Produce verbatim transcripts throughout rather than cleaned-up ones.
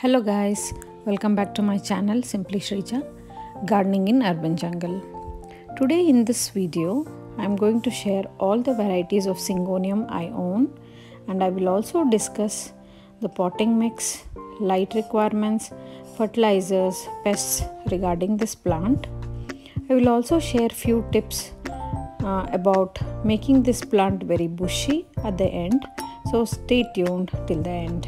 Hello guys, welcome back to my channel Simply Shrija, Gardening in Urban Jungle. Today in this video, I am going to share all the varieties of Syngonium I own, and I will also discuss the potting mix, light requirements, fertilizers, pests regarding this plant. I will also share few tips uh, about making this plant very bushy at the end, so stay tuned till the end.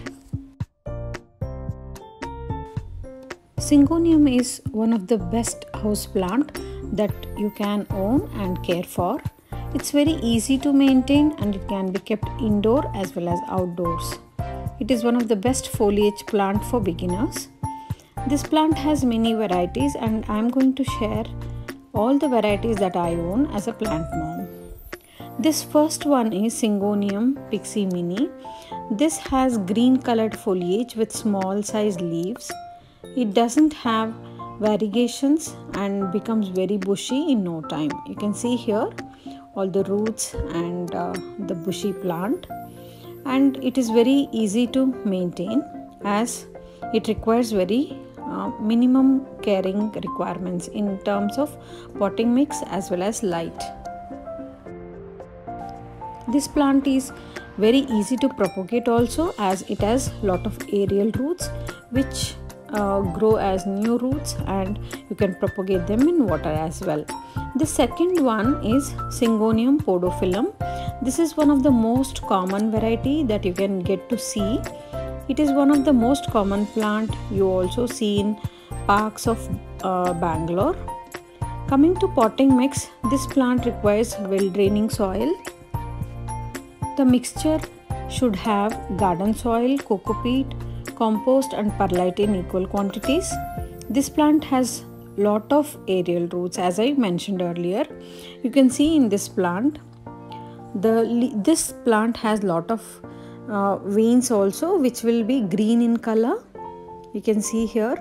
Syngonium is one of the best house plant that you can own and care for. It's very easy to maintain and it can be kept indoor as well as outdoors. It is one of the best foliage plant for beginners. This plant has many varieties and I am going to share all the varieties that I own as a plant mom. This first one is Syngonium Pixie Mini. This has green colored foliage with small sized leaves. It doesn't have variegations and becomes very bushy in no time. You can see here all the roots and uh, the bushy plant, and it is very easy to maintain as it requires very uh, minimum caring requirements in terms of potting mix as well as light. This plant is very easy to propagate also, as it has lot of aerial roots which Uh, grow as new roots, and you can propagate them in water as well. The second one is Syngonium podophyllum. This is one of the most common variety that you can get to see. It is one of the most common plant you also see in parks of uh, Bangalore. Coming to potting mix, this plant requires well draining soil. The mixture should have garden soil, cocopeat, compost and perlite in equal quantities. This plant has lot of aerial roots, as I mentioned earlier. You can see in this plant, the this plant has lot of uh, veins also, which will be green in color. You can see here.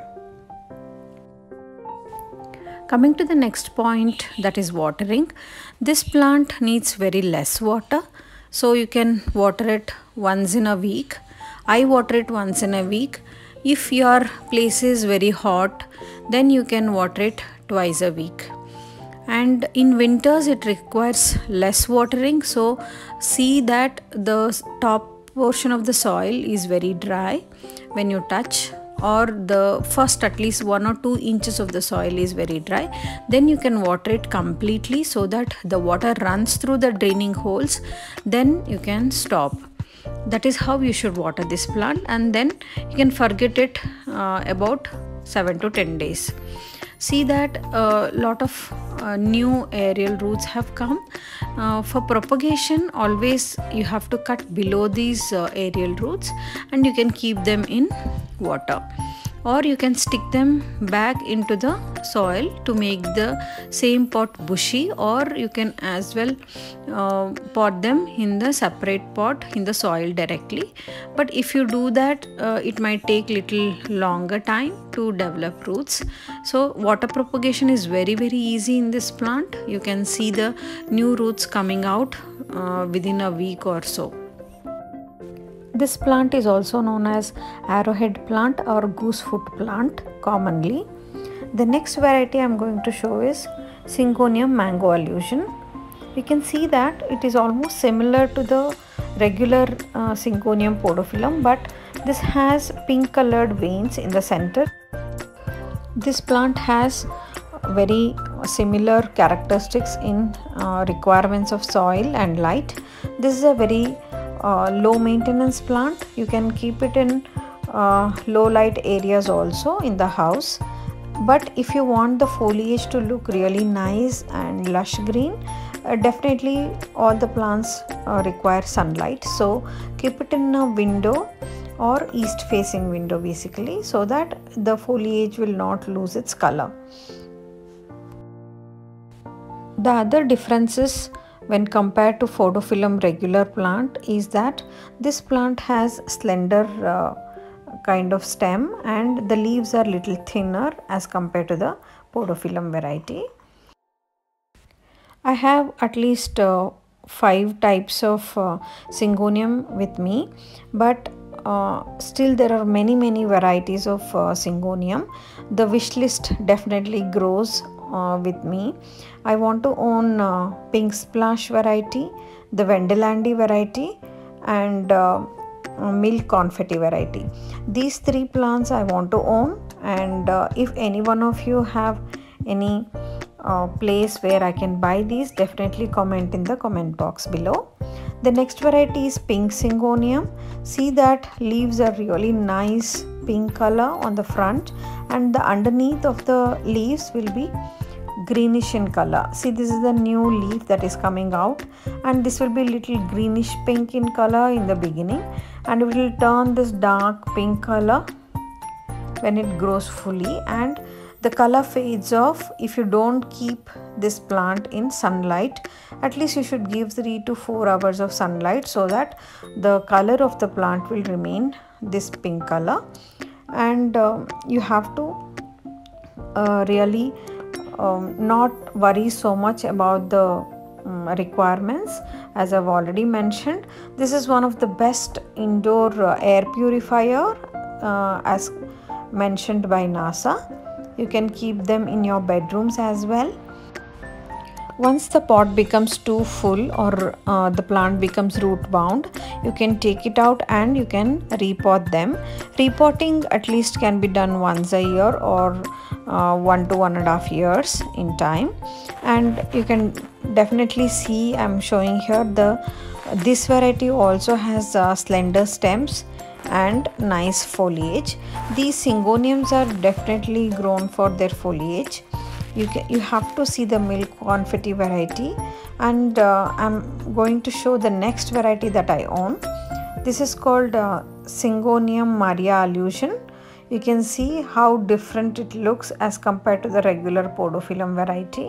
Coming to the next point, that is watering. This plant needs very less water, so you can water it once in a week. I water it once in a week. If your place is very hot, then you can water it twice a week. And in winters it requires less watering, so see that the top portion of the soil is very dry when you touch, or the first at least one or two inches of the soil is very dry. Then you can water it completely so that the water runs through the draining holes. Then you can stop. That is how you should water this plant, and then you can forget it uh, about seven to ten days. See that a uh, lot of uh, new aerial roots have come. Uh, for propagation, always you have to cut below these uh, aerial roots, and you can keep them in water, or you can stick them back into the soil to make the same pot bushy, or you can as well uh, pot them in the separate pot in the soil directly. But if you do that, uh, it might take little longer time to develop roots. So water propagation is very very easy in this plant. You can see the new roots coming out uh, within a week or so. This plant is also known as arrowhead plant or goosefoot plant commonly. The next variety I am going to show is Syngonium mango illusion. You can see that it is almost similar to the regular uh, Syngonium podophyllum, but this has pink colored veins in the center. This plant has very similar characteristics in uh, requirements of soil and light. This is a very Uh, low maintenance plant. You can keep it in uh, low light areas also in the house, but if you want the foliage to look really nice and lush green, uh, definitely all the plants uh, require sunlight. So keep it in a window or east facing window basically, so that the foliage will not lose its color. The other differences when compared to podophyllum regular plant is that this plant has slender uh, kind of stem, and the leaves are little thinner as compared to the podophyllum variety. I have at least uh, five types of uh, Syngonium with me, but uh, still there are many many varieties of uh, Syngonium. The wish list definitely grows uh, with me. I want to own uh, Pink Splash variety, the Vendelandi variety, and uh, Milk Confetti variety. These three plants I want to own, and uh, if any one of you have any uh, place where I can buy these, definitely comment in the comment box below. The next variety is Pink Syngonium. See that leaves are really nice pink color on the front, and the underneath of the leaves will be greenish in color. See, this is the new leaf that is coming out, and this will be little greenish pink in color in the beginning, and it will turn this dark pink color when it grows fully, and the color fades off if you don't keep this plant in sunlight. At least you should give three to four hours of sunlight so that the color of the plant will remain this pink color. And uh, you have to uh, really um, not worry so much about the um, requirements. As I've already mentioned, this is one of the best indoor uh, air purifier uh, as mentioned by NASA. You can keep them in your bedrooms as well. Once the pot becomes too full or uh, the plant becomes root bound, you can take it out and you can repot them. Repotting at least can be done once a year or uh, one to one and a half years in time. And you can definitely see, I'm showing here, the this variety also has uh, slender stems and nice foliage. These Syngoniums are definitely grown for their foliage. You can, you have to see the Milk Confetti variety, and uh, I'm going to show the next variety that I own. This is called uh, Syngonium Maria Illusion. You can see how different it looks as compared to the regular Podophyllum variety.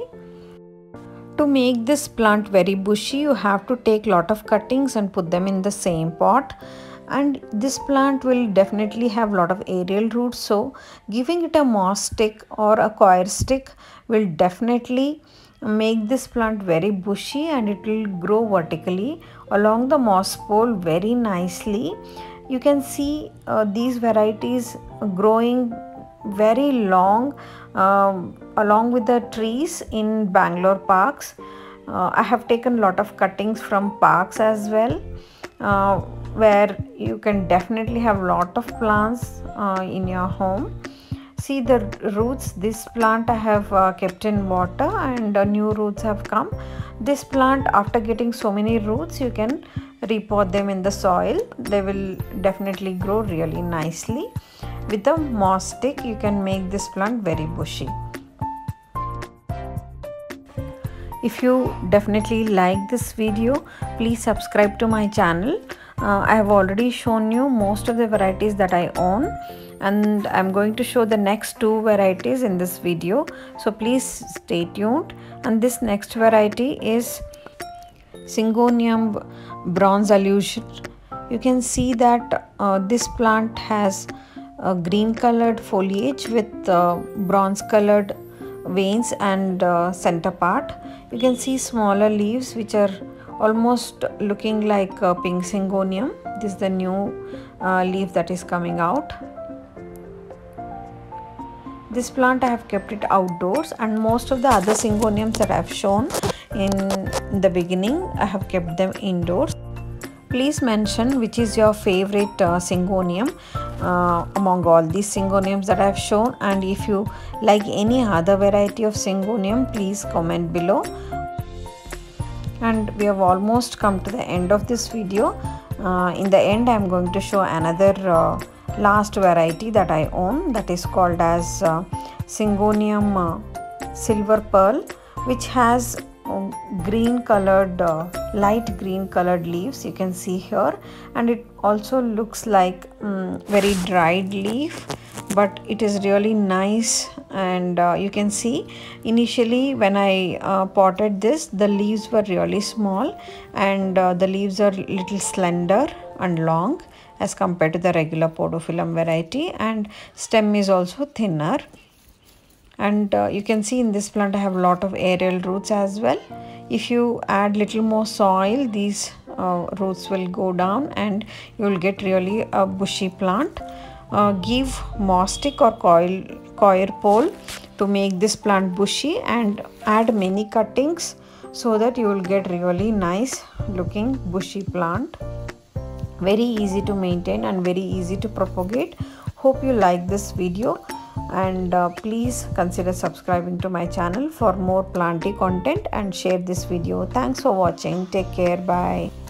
To make this plant very bushy, you have to take lot of cuttings and put them in the same pot. And this plant will definitely have a lot of aerial roots, so giving it a moss stick or a coir stick will definitely make this plant very bushy, and it will grow vertically along the moss pole very nicely. You can see uh, these varieties growing very long um, along with the trees in Bangalore parks. uh, I have taken a lot of cuttings from parks as well, uh, where you can definitely have a lot of plants uh, in your home. See the roots. This plant I have uh, kept in water, and uh, new roots have come. This plant, after getting so many roots, you can repot them in the soil. They will definitely grow really nicely. With a moss stick, you can make this plant very bushy. If you definitely like this video, please subscribe to my channel. Uh, I have already shown you most of the varieties that I own, and I'm going to show the next two varieties in this video. So please stay tuned. And this next variety is Syngonium Bronze Illusion. You can see that uh, this plant has a green colored foliage with uh, bronze colored veins and uh, center part. You can see smaller leaves which are almost looking like a Pink Syngonium. This is the new uh, leaf that is coming out. This plant I have kept it outdoors, and most of the other Syngoniums that I have shown in the beginning, I have kept them indoors. Please mention which is your favorite uh, Syngonium uh, among all these Syngoniums that I have shown, and if you like any other variety of Syngonium, please comment below. And we have almost come to the end of this video. Uh, in the end, I am going to show another uh, last variety that I own, that is called as uh, Syngonium uh, Silver Pearl, which has uh, green colored uh, light green colored leaves. You can see here, and it also looks like um, very dried leaf, but it is really nice. And uh, you can see initially when I uh, potted this, the leaves were really small, and uh, the leaves are little slender and long as compared to the regular Podophyllum variety, and stem is also thinner. And uh, you can see in this plant I have a lot of aerial roots as well. If you add little more soil, these uh, roots will go down and you will get really a bushy plant. Uh, give moss stick or coil coir pole to make this plant bushy, and add many cuttings so that you will get really nice looking bushy plant. Very easy to maintain and very easy to propagate. Hope you like this video, and uh, please consider subscribing to my channel for more planty content, and share this video. Thanks for watching. Take care. Bye.